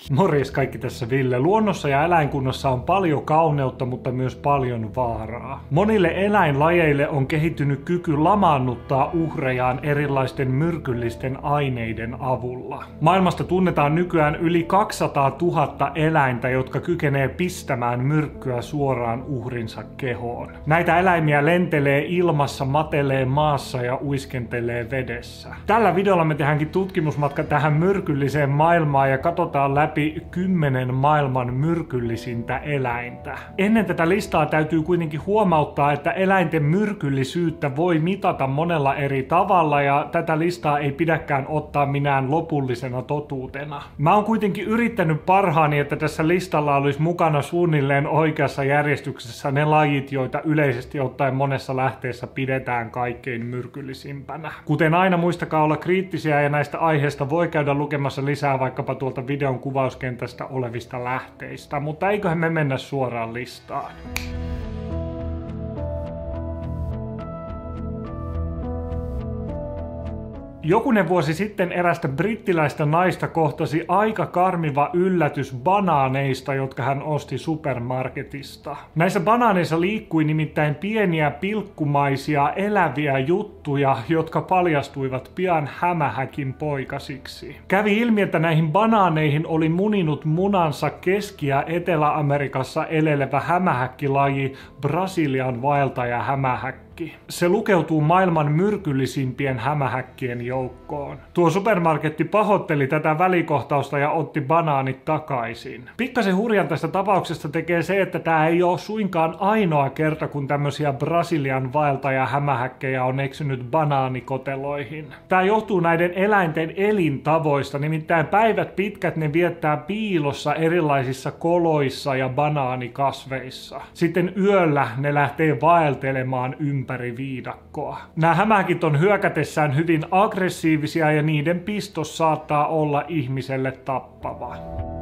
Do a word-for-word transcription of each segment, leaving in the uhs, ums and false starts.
Morjes kaikki, tässä Ville. Luonnossa ja eläinkunnassa on paljon kauneutta, mutta myös paljon vaaraa. Monille eläinlajeille on kehittynyt kyky lamaannuttaa uhrejaan erilaisten myrkyllisten aineiden avulla. Maailmasta tunnetaan nykyään yli kaksisataatuhatta eläintä, jotka kykenee pistämään myrkkyä suoraan uhrinsa kehoon. Näitä eläimiä lentelee ilmassa, matelee maassa ja uiskentelee vedessä. Tällä videolla me tehdäänkin tutkimusmatka tähän myrkylliseen maailmaan ja katsotaan läpi kymmenen maailman myrkyllisintä eläintä. Ennen tätä listaa täytyy kuitenkin huomauttaa, että eläinten myrkyllisyyttä voi mitata monella eri tavalla ja tätä listaa ei pidäkään ottaa minään lopullisena totuutena. Mä oon kuitenkin yrittänyt parhaani, että tässä listalla olisi mukana suunnilleen oikeassa järjestyksessä ne lajit, joita yleisesti ottaen monessa lähteessä pidetään kaikkein myrkyllisimpänä. Kuten aina, muistakaa olla kriittisiä ja näistä aiheista voi käydä lukemassa lisää vaikkapa tuolta videon kuvauskentästä olevista lähteistä, mutta eiköhän me mennä suoraan listaan. Jokunen vuosi sitten erästä brittiläistä naista kohtasi aika karmiva yllätys banaaneista, jotka hän osti supermarketista. Näissä banaaneissa liikkui nimittäin pieniä pilkkumaisia eläviä juttuja, jotka paljastuivat pian hämähäkin poikasiksi. Kävi ilmi, että näihin banaaneihin oli muninut munansa Keski- ja Etelä-Amerikassa elelevä hämähäkkilaji Brasilian vaeltaja hämähäkki. Se lukeutuu maailman myrkyllisimpien hämähäkkien joukkoon. Tuo supermarketti pahoitteli tätä välikohtausta ja otti banaanit takaisin. Pikkasen hurjan tästä tapauksesta tekee se, että tämä ei ole suinkaan ainoa kerta, kun tämmöisiä Brasilian vaeltaja hämähäkkejä on eksynyt banaanikoteloihin. Tämä johtuu näiden eläinten elintavoista, nimittäin päivät pitkät ne viettää piilossa erilaisissa koloissa ja banaanikasveissa. Sitten yöllä ne lähtee vaeltelemaan ympäri ympäri viidakkoa. Nämä hämähäkit on hyökätessään hyvin aggressiivisia ja niiden pistos saattaa olla ihmiselle tappava.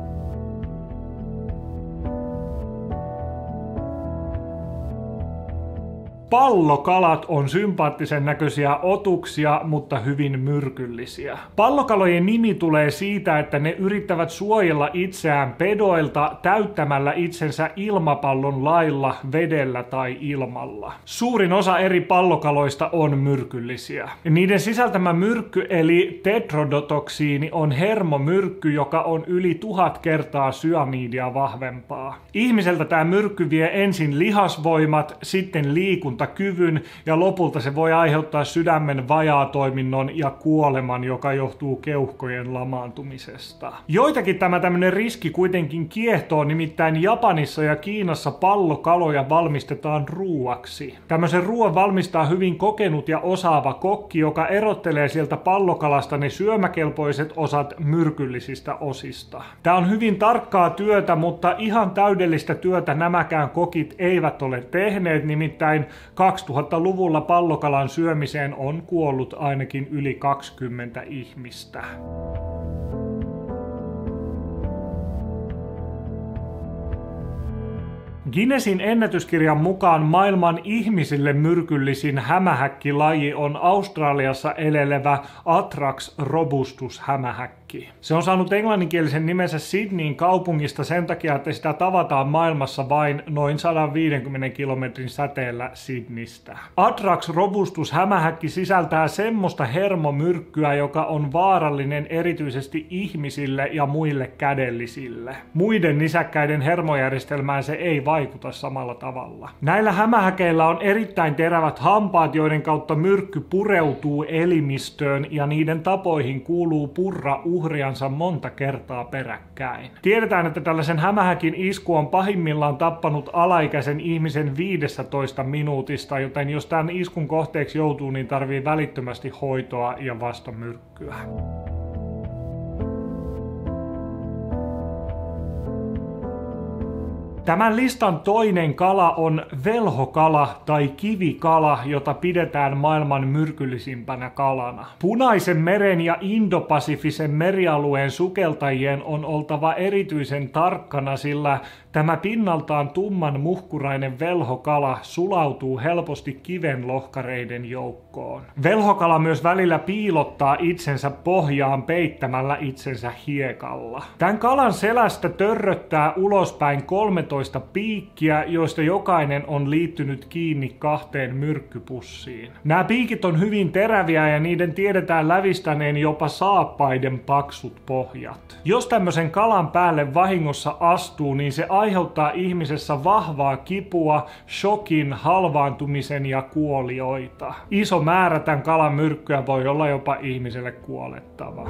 Pallokalat on sympaattisen näköisiä otuksia, mutta hyvin myrkyllisiä. Pallokalojen nimi tulee siitä, että ne yrittävät suojella itseään pedoilta täyttämällä itsensä ilmapallon lailla, vedellä tai ilmalla. Suurin osa eri pallokaloista on myrkyllisiä. Niiden sisältämä myrkky eli tetrodotoksiini on hermomyrkky, joka on yli tuhat kertaa syanidia vahvempaa. Ihmiseltä tämä myrkky vie ensin lihasvoimat, sitten liikunta kyvyn ja lopulta se voi aiheuttaa sydämen vajaatoiminnon ja kuoleman, joka johtuu keuhkojen lamaantumisesta. Joitakin tämä tämmönen riski kuitenkin kiehtoo, nimittäin Japanissa ja Kiinassa pallokaloja valmistetaan ruuaksi. Tämmöisen ruoan valmistaa hyvin kokenut ja osaava kokki, joka erottelee sieltä pallokalasta ne syömäkelpoiset osat myrkyllisistä osista. Tää on hyvin tarkkaa työtä, mutta ihan täydellistä työtä nämäkään kokit eivät ole tehneet, nimittäin kaksituhattaluvulla pallokalan syömiseen on kuollut ainakin yli kaksikymmentä ihmistä. Guinnessin ennätyskirjan mukaan maailman ihmisille myrkyllisin hämähäkkilaji on Australiassa elelevä Atrax robustus hämähäkki. Se on saanut englanninkielisen nimensä Sydneyn kaupungista sen takia, että sitä tavataan maailmassa vain noin sata viisikymmentä kilometrin säteellä Sydneystä. Atrax robustus hämähäkki sisältää semmoista hermomyrkkyä, joka on vaarallinen erityisesti ihmisille ja muille kädellisille. Muiden nisäkkäiden hermojärjestelmään se ei vaikuta samalla tavalla. Näillä hämähäkeillä on erittäin terävät hampaat, joiden kautta myrkky pureutuu elimistöön ja niiden tapoihin kuuluu purra uhriansa monta kertaa peräkkäin. Tiedetään, että tällaisen hämähäkin isku on pahimmillaan tappanut alaikäisen ihmisen viisitoista minuutista, joten jos tämän iskun kohteeksi joutuu, niin tarvii välittömästi hoitoa ja vastamyrkkyä. Tämän listan toinen kala on velhokala tai kivikala, jota pidetään maailman myrkyllisimpänä kalana. Punaisen meren ja Indo-Pasifisen merialueen sukeltajien on oltava erityisen tarkkana, sillä tämä pinnaltaan tumman muhkurainen velhokala sulautuu helposti kivenlohkareiden joukkoon. Velhokala myös välillä piilottaa itsensä pohjaan peittämällä itsensä hiekalla. Tämän kalan selästä törröttää ulospäin kolmetoista piikkiä, joista jokainen on liittynyt kiinni kahteen myrkkypussiin. Nämä piikit on hyvin teräviä ja niiden tiedetään lävistäneen jopa saappaiden paksut pohjat. Jos tämmöisen kalan päälle vahingossa astuu, niin se aiheuttaa ihmisessä vahvaa kipua, shokin, halvaantumisen ja kuolioita. Iso määrä tämän kalan myrkkyä voi olla jopa ihmiselle kuolettava.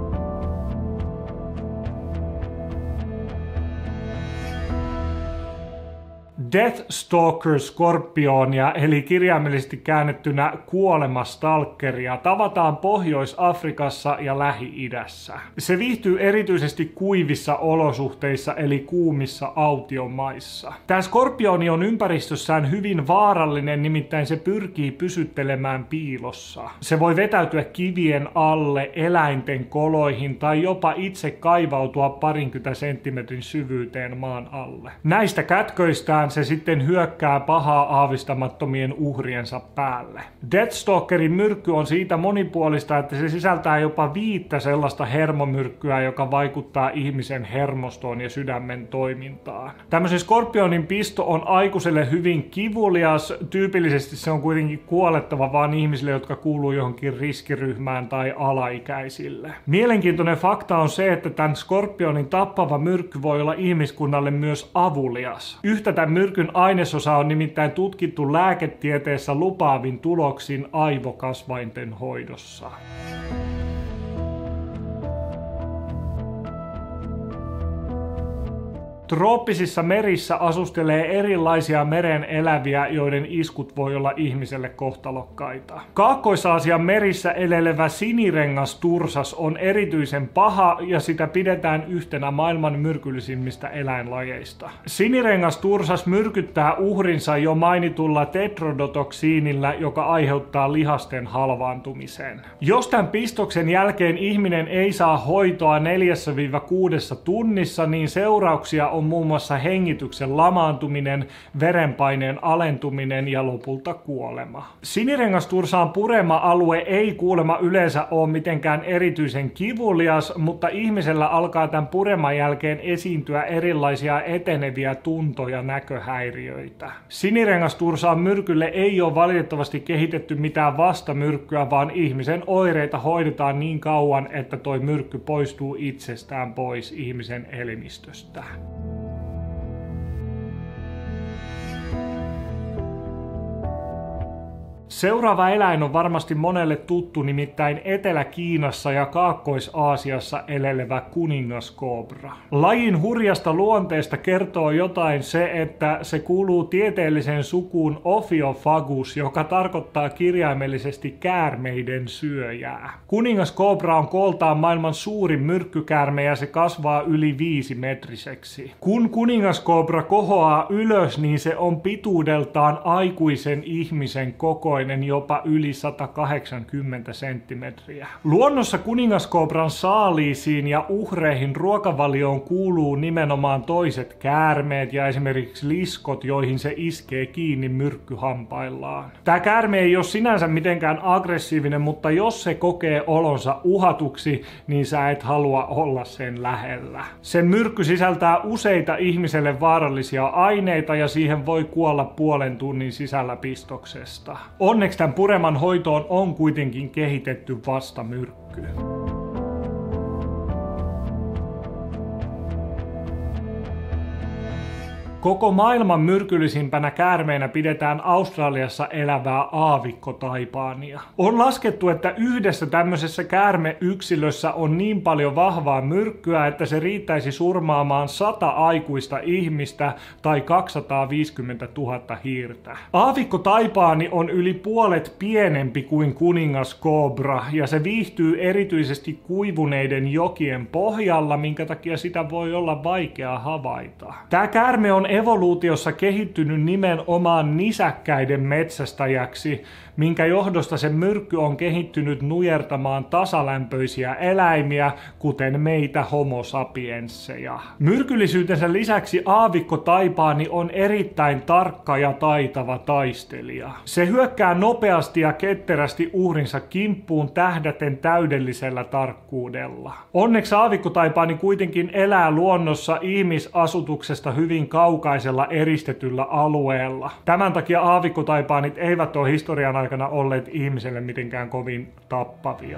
Deathstalker-skorpionia, eli kirjaimellisesti käännettynä kuolemastalkeria, tavataan Pohjois-Afrikassa ja Lähi-idässä. Se viihtyy erityisesti kuivissa olosuhteissa, eli kuumissa autiomaissa. Tämä skorpioni on ympäristössään hyvin vaarallinen, nimittäin se pyrkii pysyttelemään piilossa. Se voi vetäytyä kivien alle, eläinten koloihin tai jopa itse kaivautua parinkymmentä senttimetrin syvyyteen maan alle. Näistä kätköistään se sitten hyökkää pahaa aavistamattomien uhriensa päälle. Deathstalkerin myrkky on siitä monipuolista, että se sisältää jopa viittä sellaista hermomyrkkyä, joka vaikuttaa ihmisen hermostoon ja sydämen toimintaan. Tämmöisen skorpionin pisto on aikuiselle hyvin kivulias. Tyypillisesti se on kuitenkin kuolettava vain ihmisille, jotka kuuluu johonkin riskiryhmään tai alaikäisille. Mielenkiintoinen fakta on se, että tämän skorpionin tappava myrkky voi olla ihmiskunnalle myös avulias. Yhtä tämän myrkyn ainesosa on nimittäin tutkittu lääketieteessä lupaavin tuloksin aivokasvainten hoidossa. Trooppisissa merissä asustelee erilaisia meren eläviä, joiden iskut voi olla ihmiselle kohtalokkaita. Kaakkois-Aasian merissä elelevä sinirengastursas on erityisen paha ja sitä pidetään yhtenä maailman myrkyllisimmistä eläinlajeista. Sinirengastursas myrkyttää uhrinsa jo mainitulla tetrodotoksiinilla, joka aiheuttaa lihasten halvaantumisen. Jos tämän pistoksen jälkeen ihminen ei saa hoitoa neljästä kuuteen tunnissa, niin seurauksia on muun muassa hengityksen lamaantuminen, verenpaineen alentuminen ja lopulta kuolema. Sinirengastursaan purema alue ei kuulemma yleensä ole mitenkään erityisen kivulias, mutta ihmisellä alkaa tämän pureman jälkeen esiintyä erilaisia eteneviä tunto- ja näköhäiriöitä. Sinirengastursaan myrkylle ei ole valitettavasti kehitetty mitään vastamyrkkyä, vaan ihmisen oireita hoidetaan niin kauan, että toi myrkky poistuu itsestään pois ihmisen elimistöstä. Seuraava eläin on varmasti monelle tuttu, nimittäin Etelä-Kiinassa ja Kaakkois-Aasiassa elelevä kuningaskoobra. Lajin hurjasta luonteesta kertoo jotain se, että se kuuluu tieteelliseen sukuun Ophiofagus, joka tarkoittaa kirjaimellisesti käärmeiden syöjää. Kuningaskoobra on kooltaan maailman suurin myrkkykäärme ja se kasvaa yli viisi metriseksi. Kun kuningaskoobra kohoaa ylös, niin se on pituudeltaan aikuisen ihmisen kokoinen, jopa yli sata kahdeksankymmentä senttimetriä. Luonnossa kuningaskoobran saaliisiin ja uhreihin ruokavalioon kuuluu nimenomaan toiset käärmeet ja esimerkiksi liskot, joihin se iskee kiinni myrkkyhampaillaan. Tämä käärme ei ole sinänsä mitenkään aggressiivinen, mutta jos se kokee olonsa uhatuksi, niin sä et halua olla sen lähellä. Sen myrkky sisältää useita ihmiselle vaarallisia aineita ja siihen voi kuolla puolen tunnin sisällä pistoksesta. Onneksi tämän pureman hoitoon on kuitenkin kehitetty vastamyrkky. Koko maailman myrkyllisimpänä käärmeenä pidetään Australiassa elävää aavikkotaipaania. On laskettu, että yhdessä tämmöisessä käärmeyksilössä on niin paljon vahvaa myrkkyä, että se riittäisi surmaamaan sata aikuista ihmistä tai kaksisataaviisikymmentätuhatta hiirtä. Aavikkotaipaani on yli puolet pienempi kuin kuningaskoobra ja se viihtyy erityisesti kuivuneiden jokien pohjalla, minkä takia sitä voi olla vaikea havaita. Tämä käärme on evoluutiossa kehittynyt nimenomaan nisäkkäiden metsästäjäksi, minkä johdosta se myrkky on kehittynyt nujertamaan tasalämpöisiä eläimiä, kuten meitä homo sapiensseja. Myrkyllisyytensä lisäksi aavikko taipaani on erittäin tarkka ja taitava taistelija. Se hyökkää nopeasti ja ketterästi uhrinsa kimppuun tähdäten täydellisellä tarkkuudella. Onneksi aavikko taipaani kuitenkin elää luonnossa ihmisasutuksesta hyvin kaukaisella eristetyllä alueella. Tämän takia aavikkotaipaanit eivät ole historian aikana olleet ihmiselle mitenkään kovin tappavia.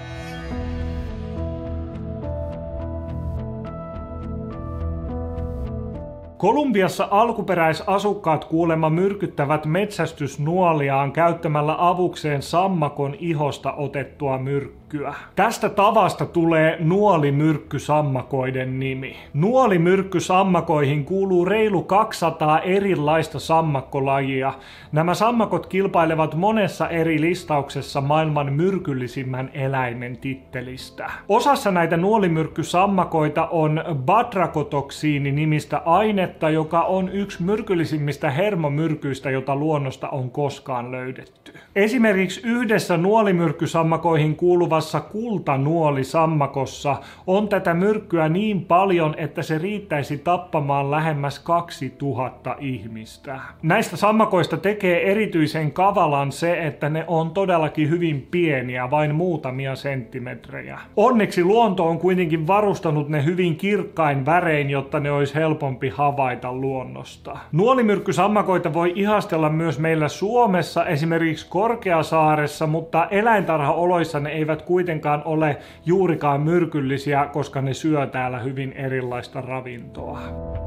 Kolumbiassa alkuperäisasukkaat kuulemma myrkyttävät metsästysnuoliaan käyttämällä avukseen sammakon ihosta otettua myrkkyä. Tästä tavasta tulee nuolimyrkkysammakoiden nimi. Nuolimyrkkysammakoihin kuuluu reilu kaksisataa erilaista sammakkolajia. Nämä sammakot kilpailevat monessa eri listauksessa maailman myrkyllisimmän eläimen tittelistä. Osassa näitä nuolimyrkkysammakoita on batrakotoksiini-nimistä ainetta, joka on yksi myrkyllisimmistä hermomyrkyistä, jota luonnosta on koskaan löydetty. Esimerkiksi yhdessä nuolimyrkkysammakoihin kuuluvassa kultanuolisammakossa on tätä myrkkyä niin paljon, että se riittäisi tappamaan lähemmäs kaksituhatta ihmistä. Näistä sammakoista tekee erityisen kavalan se, että ne on todellakin hyvin pieniä, vain muutamia senttimetrejä. Onneksi luonto on kuitenkin varustanut ne hyvin kirkkain värein, jotta ne olisi helpompi havaita luonnosta. Nuolimyrkkysammakoita voi ihastella myös meillä Suomessa, esimerkiksi Korkeasaaressa, mutta eläintarhaoloissa ne eivät kuitenkaan ole juurikaan myrkyllisiä, koska ne syö täällä hyvin erilaista ravintoa.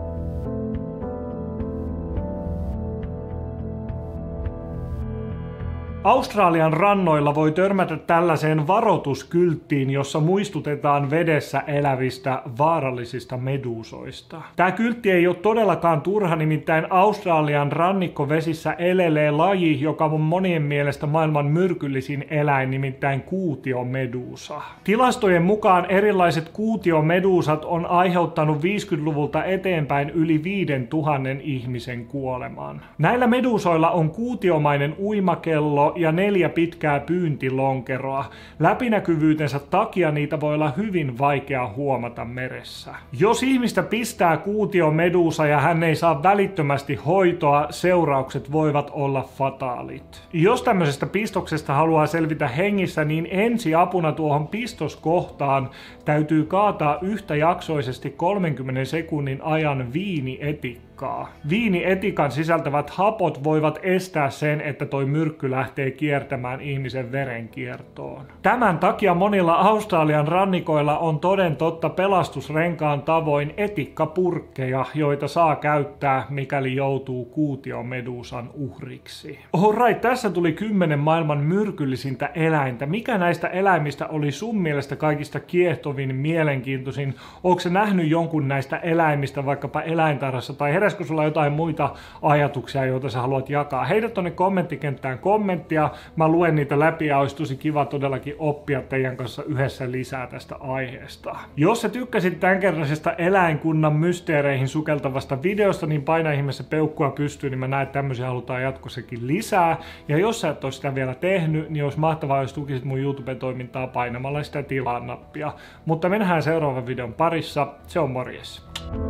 Australian rannoilla voi törmätä tällaiseen varoituskylttiin, jossa muistutetaan vedessä elävistä vaarallisista meduusoista. Tämä kyltti ei ole todellakaan turha, nimittäin Australian rannikkovesissä elelee laji, joka on monien mielestä maailman myrkyllisin eläin, nimittäin kuutiomeduusa. Tilastojen mukaan erilaiset kuutiomeduusat on aiheuttanut viisikymmentäluvulta eteenpäin yli viisituhatta ihmisen kuoleman. Näillä meduusoilla on kuutiomainen uimakello ja neljä pitkää pyyntilonkeroa. Läpinäkyvyytensä takia niitä voi olla hyvin vaikea huomata meressä. Jos ihmistä pistää kuutiomeduusa ja hän ei saa välittömästi hoitoa, seuraukset voivat olla fataalit. Jos tämmöisestä pistoksesta haluaa selvitä hengissä, niin ensiapuna tuohon pistoskohtaan täytyy kaataa yhtäjaksoisesti kolmenkymmenen sekunnin ajan viinietikkaa. Viinietikan sisältävät hapot voivat estää sen, että toi myrkky lähtee kiertämään ihmisen verenkiertoon. Tämän takia monilla Australian rannikoilla on toden totta pelastusrenkaan tavoin etikkapurkkeja, joita saa käyttää, mikäli joutuu kuutiomeduusan uhriksi. Alright, tässä tuli kymmenen maailman myrkyllisintä eläintä. Mikä näistä eläimistä oli sun mielestä kaikista kiehtovin, mielenkiintoisin? Ootko sä nähnyt jonkun näistä eläimistä vaikkapa eläintarhassa, tai heräskö sulla jotain muita ajatuksia, joita sä haluat jakaa? Heitä tonne kommenttikenttään kommenttia, mä luen niitä läpi ja olisi tosi kiva todellakin oppia teidän kanssa yhdessä lisää tästä aiheesta. Jos sä tykkäsit tämänkertaisesta eläinkunnan mysteereihin sukeltavasta videosta, niin paina ihmeessä peukkua pystyyn, niin mä näen, että tämmöisiä halutaan jatkossakin lisää. Ja jos sä et ole sitä vielä tehnyt, niin olisi mahtavaa, jos tukisit mun YouTube-toimintaa painamalla sitä tilaa nappia. Mutta mennään seuraavan videon parissa. Se on morjes!